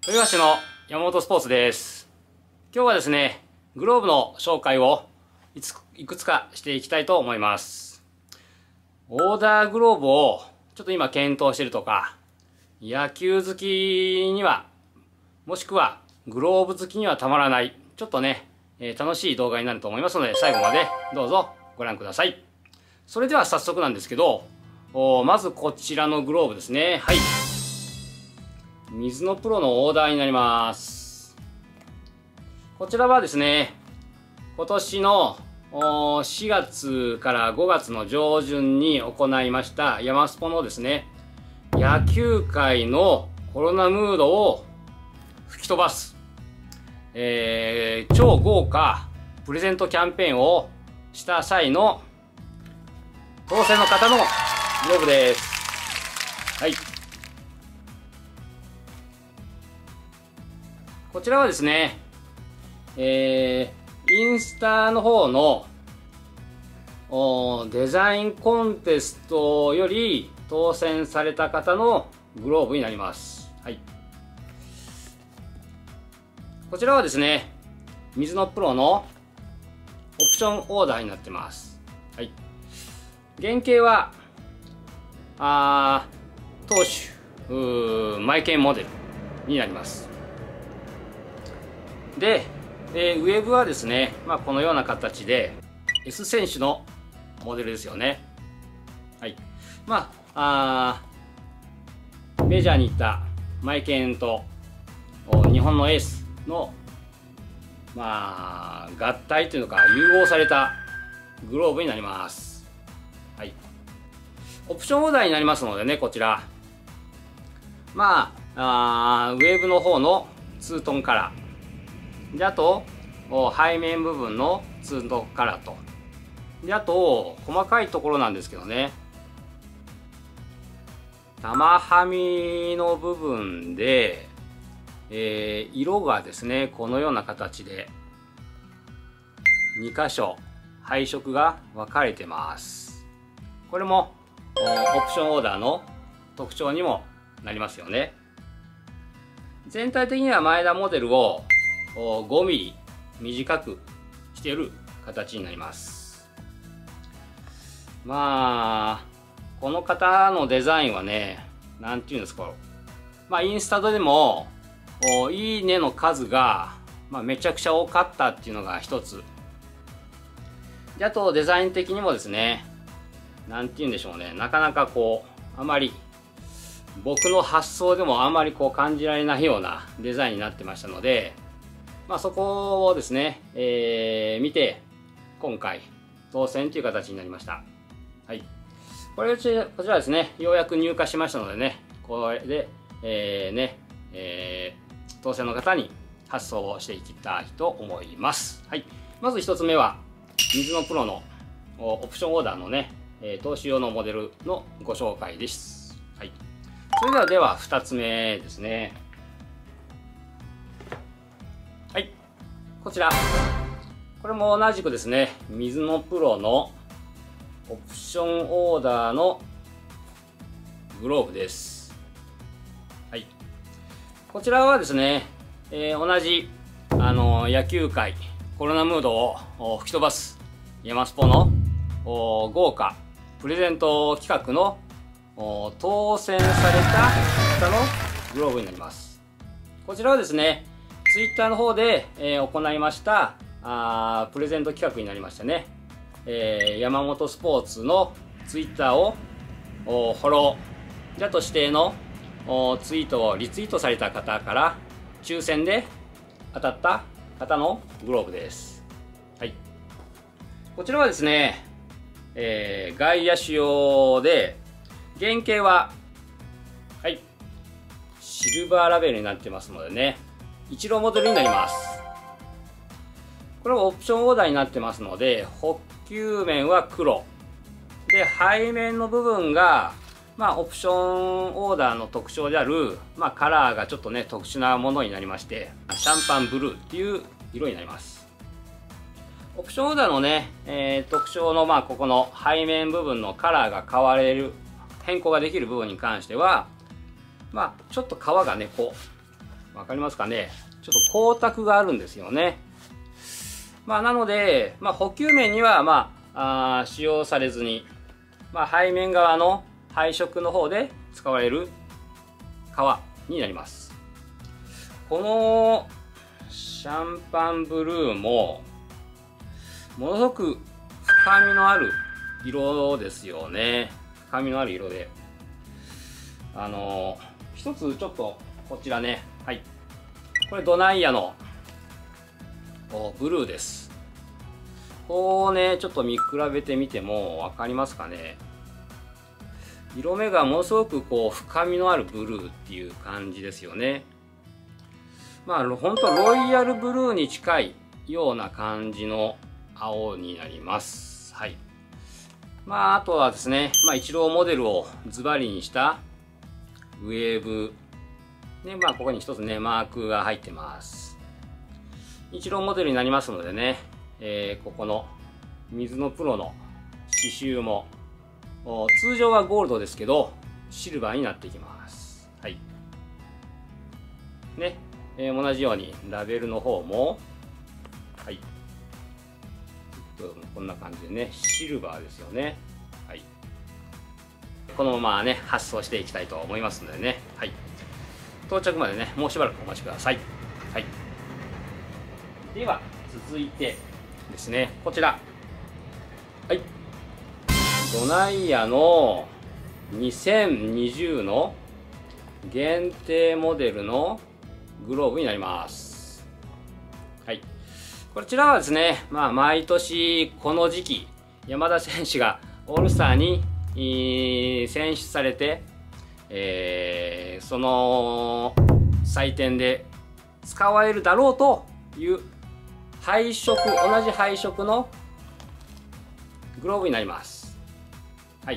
豊橋の山本スポーツです。今日はですね、グローブの紹介をいくつかしていきたいと思います。オーダーグローブをちょっと今検討しているとか、野球好きには、もしくはグローブ好きにはたまらない、ちょっとね、楽しい動画になると思いますので、最後までどうぞご覧ください。それでは早速なんですけど、まずこちらのグローブですね。はい。ミズノプロのオーダーになります。こちらはですね、今年の4月から5月の上旬に行いましたヤマスポのですね、野球界のコロナムードを吹き飛ばす、超豪華プレゼントキャンペーンをした際の当選の方のグローブです。はい。こちらはですね、インスタの方のデザインコンテストより当選された方のグローブになります。はい。こちらはですね、ミズノプロのオプションオーダーになってます。はい。原型は、投手、マイケンモデルになります。で、ウェブはですね、このような形で S 選手のモデルですよね。はい。メジャーに行ったマイケンと日本のエースの合体というのか融合されたグローブになります。はい。オプションオーダーになりますのでね、こちらウェブの方のツートンカラーで、あと背面部分のツートンカラーと、であと細かいところなんですけどね、玉はみの部分で、色がですねこのような形で2箇所配色が分かれてます。これもオプションオーダーの特徴にもなりますよね。全体的には前田モデルを5ミリ短くしている形になります。この方のデザインはね、なんていうんですか、インスタでもいいねの数が、めちゃくちゃ多かったっていうのが一つで、あとデザイン的にもですね、なんていうんでしょうね、なかなかあまり僕の発想でもあまり感じられないようなデザインになってましたので、そこをですね、見て今回当選という形になりました。はい。こちらですね、ようやく入荷しましたのでね、これで、当選の方に発送をしていきたいと思います。はい。まず一つ目はミズノプロのオプションオーダーのね、投資用のモデルのご紹介です。はい。それでは2つ目ですね。はい。こちら。これも同じくですね、ミズノプロのオプションオーダーのグローブです。はい。こちらはですね、同じ野球界コロナムードを吹き飛ばすヤマスポの豪華プレゼント企画の当選された方のグローブになります。こちらはですね、ツイッターの方で、行いましたプレゼント企画になりましたね。山本スポーツのツイッターをフォロー、あと指定のツイートをリツイートされた方から抽選で当たった方のグローブです。はい。こちらはですね、外野手用で、原型は、はい、シルバーラベルになってますのでね、イチローモデルになります。これはオプションオーダーになってますので、補給面は黒。で、背面の部分が、オプションオーダーの特徴である、カラーがちょっとね、特殊なものになりまして、シャンパンブルーっていう色になります。オプションオーダーのね、特徴の、ここの背面部分のカラーが変更ができる部分に関しては、ちょっと皮がね、 わかりますかね。ちょっと光沢があるんですよね。なので、補給面には、使用されずに、背面側の配色の方で使われる革になります。このシャンパンブルーも、ものすごく深みのある色ですよね。深みのある色で。一つちょっと、こちらね。はい。これドナイヤのブルーです。こうね、ちょっと見比べてみても分かりますかね。色目がものすごくこう深みのあるブルーっていう感じですよね。本当ロイヤルブルーに近いような感じの青になります。はい。あとはですね、イチローモデルをズバリにしたウェーブ。で、ここに一つね、マークが入ってます。イチローモデルになりますのでね、ここの水のプロの刺繍も、通常はゴールドですけど、シルバーになってきます。はい。ね、同じようにラベルの方も、はい。こんな感じでね、シルバーですよね。はい。このままね、発送していきたいと思いますのでね。はい。到着までね、もうしばらくお待ちください。はい。では、続いてですね、こちら。はい。ドナイヤの2020の限定モデルのグローブになります。はい。こちらはですね、毎年この時期、山田選手がオールスターに選出されて、その祭典で使われるだろうという配色、同じ配色のグローブになります。はい。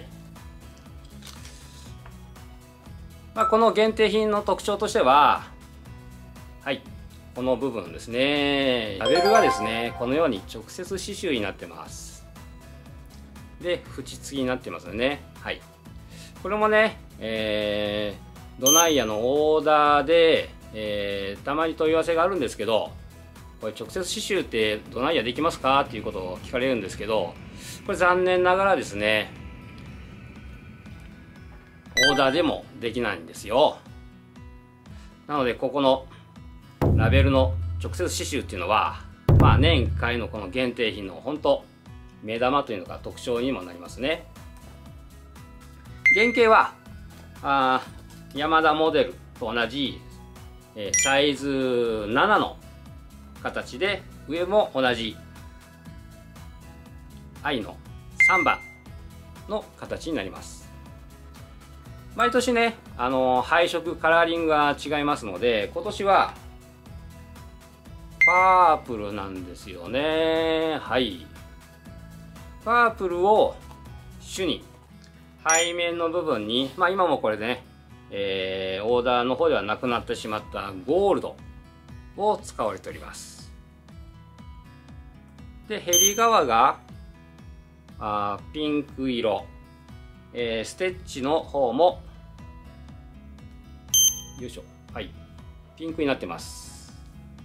この限定品の特徴としては、はい、この部分ですね。ラベルがですね、このように直接刺繍になってます。で、縁付きになってますよね。はい。これもね、ドナイヤのオーダーで、たまに問い合わせがあるんですけど、これ直接刺繍ってドナイヤできますかっていうことを聞かれるんですけど、これ残念ながらですね、オーダーでもできないんですよ。なので、ここのラベルの直接刺繍っていうのは、年1回のこの限定品の本当目玉というのが特徴にもなりますね。原型は山田モデルと同じ、サイズ7の形で、上も同じ愛の3番の形になります。毎年ね、配色カラーリングが違いますので、今年はパープルなんですよね。はい。パープルを主に背面の部分に、今もこれでね、オーダーの方ではなくなってしまったゴールドを使われております。で、ヘリ側がピンク色、ステッチの方もよいしょ、はい、ピンクになってます。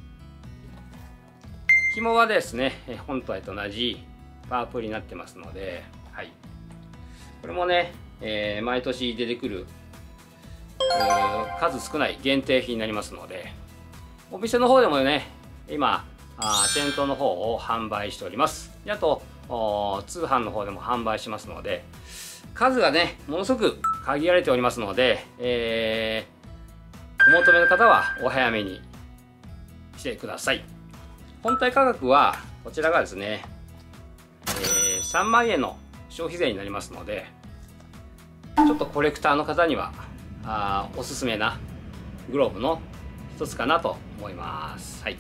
紐はですね、本体と同じパープルになってますので、はい、これもね、毎年出てくる数少ない限定品になりますので、お店の方でもね、今店頭の方を販売しております。で、あと通販の方でも販売しますので、数がねものすごく限られておりますので、お求めの方はお早めにしてください。本体価格はこちらがですね、3万円の消費税になりますので、ちょっとコレクターの方にはおすすめなグローブの一つかなと思います。はい。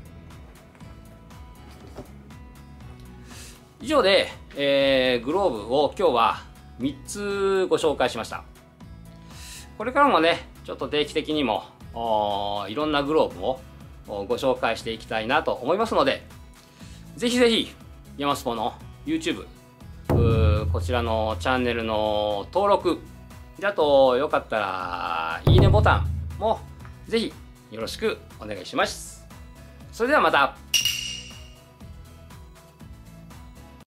以上で、グローブを今日は3つご紹介しました。これからもね、ちょっと定期的にもいろんなグローブをご紹介していきたいなと思いますので、ぜひぜひ山スポの YouTube こちらのチャンネルの登録で、あとよかったらいいねボタンもぜひよろしくお願いします。それではまた。